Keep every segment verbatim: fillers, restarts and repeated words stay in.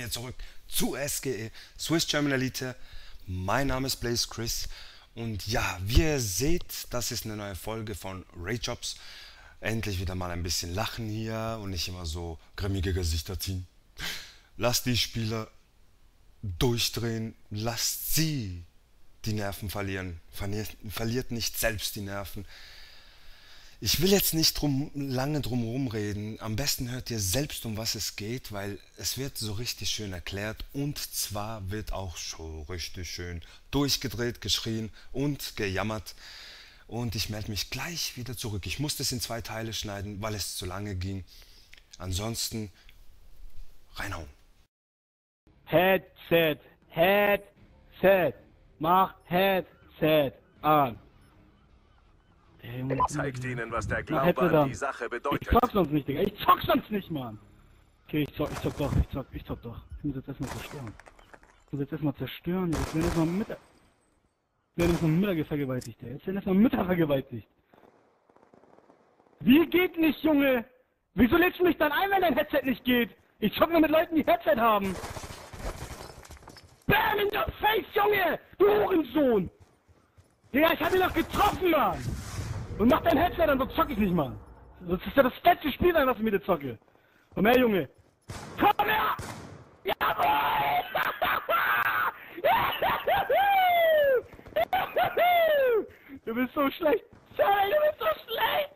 wieder zurück zu S G E, Swiss German Elite. Mein Name ist Blaze Chris und ja, wie ihr seht, das ist eine neue Folge von Rage-Ops. Endlich wieder mal ein bisschen lachen hier und nicht immer so grimmige Gesichter ziehen. Lasst die Spieler durchdrehen, lasst sie die Nerven verlieren, verliert, verliert nicht selbst die Nerven. Ich will jetzt nicht drum, lange drum rumreden, am besten hört ihr selbst, um was es geht, weil es wird so richtig schön erklärt und zwar wird auch schon richtig schön durchgedreht, geschrien und gejammert. Und ich melde mich gleich wieder zurück. Ich musste es in zwei Teile schneiden, weil es zu lange ging. Ansonsten reinhauen. Headset, Headset, mach Headset an. Zeigt ihnen, was der Mach Glaube Headset an an. die Sache Ich bedeutet. zock sonst nicht, Digga. Ich zock sonst nicht, Mann. Okay, ich zock, ich zock doch, ich zock, ich zock doch. Ich muss jetzt erstmal zerstören. Ich muss jetzt erstmal zerstören. Jetzt werden erstmal Mütter. Jetzt werden erstmal Mütter vergewaltigt, ey. Jetzt werden erstmal Mütter vergewaltigt. Wie geht nicht, Junge? Wieso lädst du mich dann ein, wenn dein Headset nicht geht? Ich zock nur mit Leuten, die Headset haben. Bam in your face, Junge! Du Hurensohn! Digga, ich hab ihn noch getroffen, Mann! Und mach dein Headset an, sonst zock ich nicht, Mann. Das ist ja das letzte Spiel sein, was ich mit dir zocke. Komm her, Junge. Komm her! Jawohl! Du bist so schlecht. Sorry, du bist so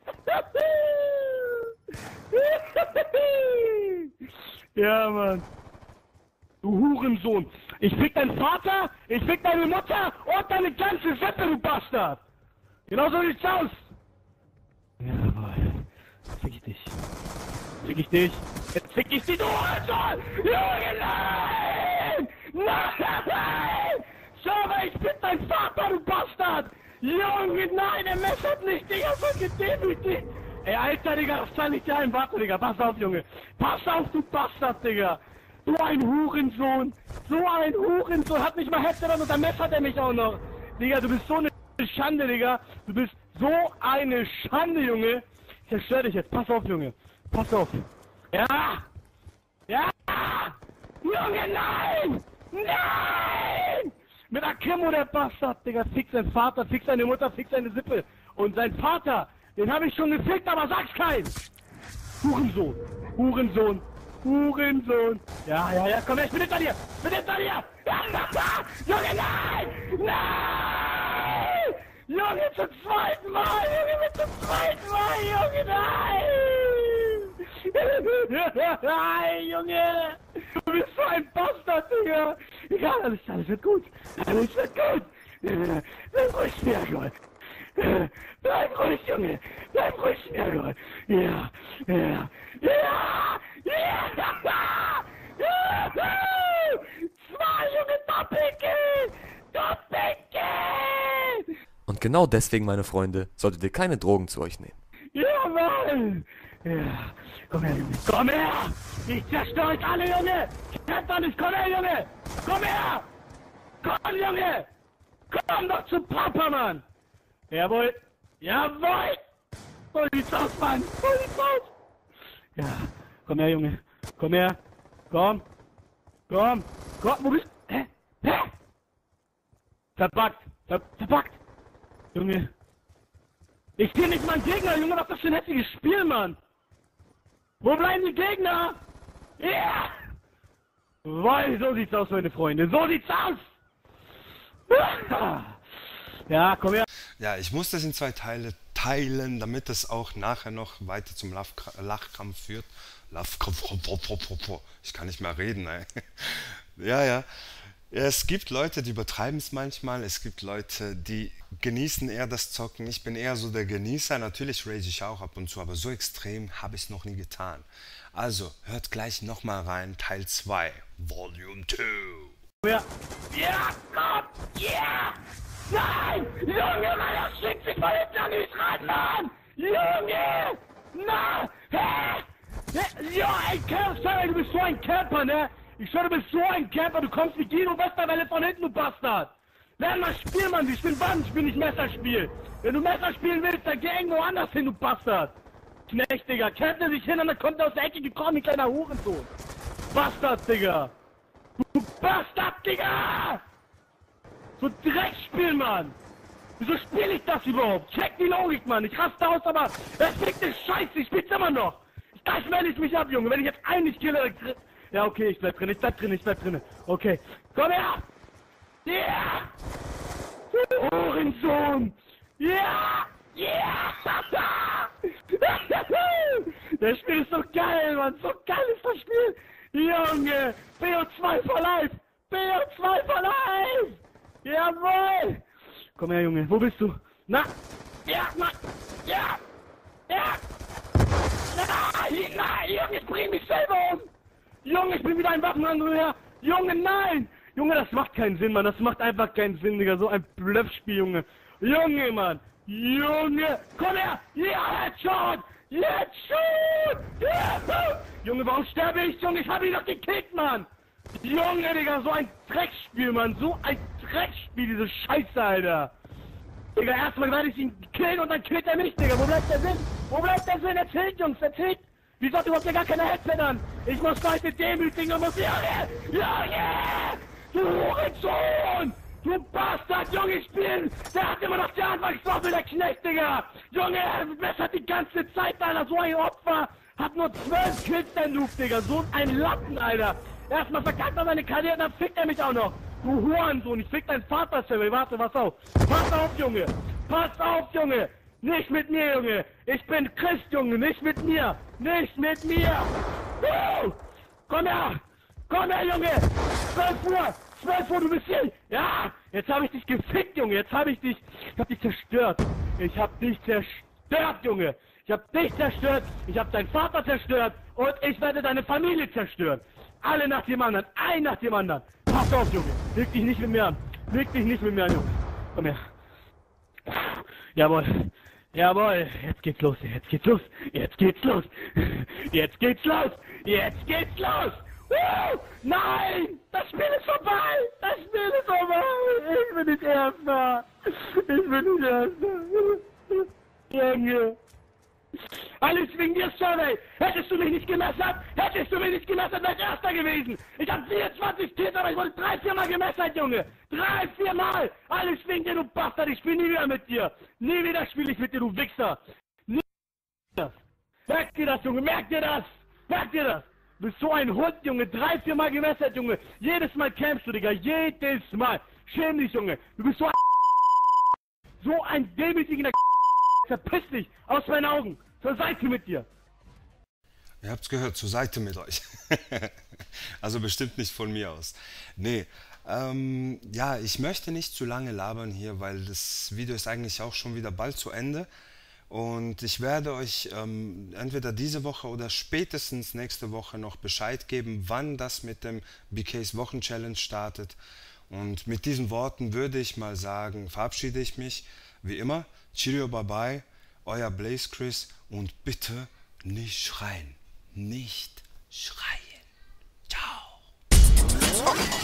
schlecht. Ja, Mann. Du Hurensohn. Ich fick deinen Vater, ich fick deine Mutter und deine ganze Sippe, du Bastard. Genau so sieht's aus. Jawohl. Fick ich dich. Fick ich dich. Jetzt fick ich dich, du Hurensohn. Junge, nein! Nein! Schau mal, ich bin dein Vater, du Bastard. Junge, nein, er messert nicht, Digga, so gedemütigt. Ey, Alter, Digga, das zahl ich dir ein. Warte, Digga, pass auf, Junge. Pass auf, du Bastard, Digga. So ein Hurensohn. So ein Hurensohn. Hat nicht mal Headset an und dann messert er mich auch noch. Digga, du bist so eine Schande, Digga. Du bist so eine Schande, Junge. Ich zerstör dich jetzt. Pass auf, Junge. Pass auf. Ja! Ja! Junge, nein! Nein! Mit Akimo, der Bastard, Digga. Fick seinen Vater, fick seine Mutter, fick seine Sippe. Und sein Vater, den habe ich schon gefickt, aber sag's kein! Hurensohn. Hurensohn. Hurensohn. Ja, ja, ja, komm her, ich bin hinter dir. Ich bin hinter dir. Junge, nein! Nein! Junge, zum zweiten Mal! Junge, mit zum zweiten Mal! Junge, nein! Nein, Junge! Du bist so ein Bastard, Digga! Egal, alles, alles wird gut! Alles wird gut! Bleib ruhig, Smergol! Bleib ruhig, Junge! Bleib ruhig, Smergol! Ja, ja, ja! Ja! Zwei, Junge, Doppelkill! Doppelkill! Und genau deswegen, meine Freunde, solltet ihr keine Drogen zu euch nehmen. Jawohl! Ja, komm her, Junge. Komm her! Ich zerstöre euch alle, Junge! Kennt doch nicht, komm her, Junge! Komm her! Komm, Junge! Komm doch zu Papa, Mann! Jawohl! Jawohl! So sieht's aus, Mann! So sieht's aus! Ja, komm her, Junge! Komm her! Komm! Komm! Komm! Wo bist du? Hä? Hä? Verbackt! Ver verbackt! Junge! Ich sehe nicht mal einen Gegner, Junge! Was ist das für ein hässliches Spiel, Mann? Wo bleiben die Gegner? Ja! Yeah! Weil, so sieht's aus, meine Freunde! So sieht's aus! Ja, komm her! Ja, ich muss das in zwei Teile teilen, damit es auch nachher noch weiter zum Lachkra- Lachkrampf führt. Lachkrampf, ich kann nicht mehr reden, ey. Ja, ja. Es gibt Leute, die übertreiben es manchmal. Es gibt Leute, die genießen eher das Zocken. Ich bin eher so der Genießer. Natürlich rage ich auch ab und zu, aber so extrem habe ich es noch nie getan. Also, hört gleich nochmal rein, Teil zwei, Volume zwei. Ja, ja, komm! Ja! Nein! Junge, Mann, das schickt sich von hinten an mich ran, Mann! Junge! Na! Hä? Ja, ein Camp, sorry, du bist so ein Camper, ne? Ich schwöre, du bist so ein Camper, du kommst wie Guido Westerwelle von hinten, du Bastard! Lern mal spielen, Mann, ich bin Wand, ich bin nicht Messerspiel! Wenn du Messer spielen willst, dann geh irgendwo anders hin, du Bastard! Knecht, Digga, kämpft er sich hin und dann kommt er aus der Ecke gekommen, ein kleiner Hurensohn! Bastard, Digga! Du Bastard, Digga! So Dreckspiel, Mann! Wieso spiele ich das überhaupt? Check die Logik, Mann! Ich raste aus, aber es fickt eine Scheiße, ich spiel's immer noch! Das melde ich mich ab, Junge! Wenn ich jetzt einen nicht kille, dann... Ja, okay, ich bleib drin, ich bleib drin, ich bleib drin. Okay, komm her! Ja! Yeah! Du Hurensohn! Ja! Ja! Das Spiel ist so geil, Mann! So geil ist das Spiel! Junge! B O zwei for life! B O zwei for life! Jawohl! Komm her, Junge, wo bist du? Na! Ja, na! Ja! Ja! Na! Nein! Junge, ich bring mich selber um! Junge, ich bin wieder ein Waffenhandel her! Junge, nein! Junge, das macht keinen Sinn, Mann. Das macht einfach keinen Sinn, Digga. So ein Bluffspiel, Junge. Junge, Mann. Junge. Komm her. Ja, Headshot. Headshot. Ja. Junge, warum sterbe ich? Junge, ich hab ihn doch gekickt, Mann. Junge, Digga. So ein Dreckspiel, Mann. So ein Dreckspiel, diese Scheiße, Alter. Digga, erstmal werde ich ihn killen und dann killt er mich, Digga. Wo bleibt der Sinn? Wo bleibt der Sinn? Erzählt, Jungs. Erzählt. Wieso hat überhaupt gar keine Headset an? Ich muss Leute demütigen und muss... Junge! Junge! Du Hurensohn! Du Bastard, Junge, ich bin! Der hat immer noch die Anfangswaffe, der Knecht, Digga! Junge, er bessert die ganze Zeit, Alter! So ein Opfer! Hat nur zwölf Kills, der Noob, Digga! So ein Lappen, Alter! Erstmal verkackt er meine Karriere, dann fickt er mich auch noch! Du Hurensohn, ich fick deinen Vater, Sammy! Warte, pass auf! Pass auf, Junge! Pass auf, Junge! Nicht mit mir, Junge! Ich bin Christ, Junge! Nicht mit mir! Nicht mit mir! Uh! Komm her! Komm her, Junge! zwölf Uhr! zwölf Uhr, du bist hier! Ja! Jetzt habe ich dich gefickt, Junge! Jetzt habe ich dich... Ich habe dich zerstört! Ich habe dich zerstört, Junge! Ich habe dich zerstört! Ich habe deinen Vater zerstört! Und ich werde deine Familie zerstören! Alle nach dem anderen! Ein nach dem anderen! Pass auf, Junge! Leg dich nicht mit mir an! Leg dich nicht mit mir an, Junge! Komm her! Jawohl! Jawohl, jetzt geht's los, jetzt geht's los, jetzt geht's los, jetzt geht's los, jetzt geht's los! Uh, nein! Das Spiel ist vorbei! Das Spiel ist vorbei! Ich bin nicht Erster! Ich bin nicht Erster! Junge! Alles wegen dir, Survey! Hättest du mich nicht gemessert, hättest du mich nicht gemessert, wär ich Erster gewesen! Ich hab vierundzwanzig Kills, aber ich wurde drei, vier Mal gemessert, Junge! Drei, vier Mal! Alles wegen dir, du Bastard! Ich spiel nie wieder mit dir! Nie wieder spiele ich mit dir, du Wichser! Nie das! Merk dir das, Junge! Merk dir das! Merk dir das! Du bist so ein Hund, Junge! Drei, vier Mal gemessert, Junge! Jedes Mal campst du, Digga! Jedes Mal! Schäm dich, Junge! Du bist so ein... So ein demütigender... Verpiss dich! Aus meinen Augen! Zur Seite mit dir! Ihr habt's gehört, zur Seite mit euch. Also bestimmt nicht von mir aus. Nee, ähm, ja, ich möchte nicht zu lange labern hier, weil das Video ist eigentlich auch schon wieder bald zu Ende. Und ich werde euch ähm, entweder diese Woche oder spätestens nächste Woche noch Bescheid geben, wann das mit dem B Ks Wochenchallenge startet. Und mit diesen Worten würde ich mal sagen, verabschiede ich mich, wie immer. Cheerio, bye bye, euer Blaze Chris und bitte nicht schreien. Nicht schreien. Ciao.